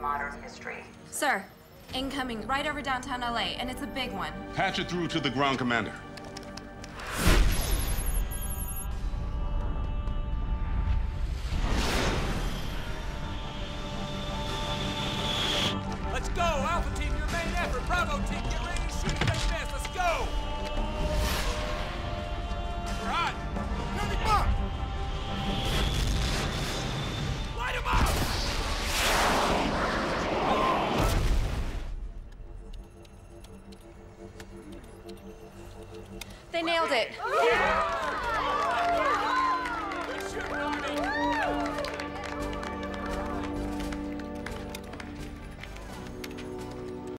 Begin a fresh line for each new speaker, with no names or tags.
modern history.
Sir, incoming right over downtown LA, and it's a big one.
Patch it through to the ground commander.
Let's go! Alpha team, your main effort! Bravo team, get ready to shoot at that mess! Let's go! We're hot! Building bomb! Light him up!
They nailed it.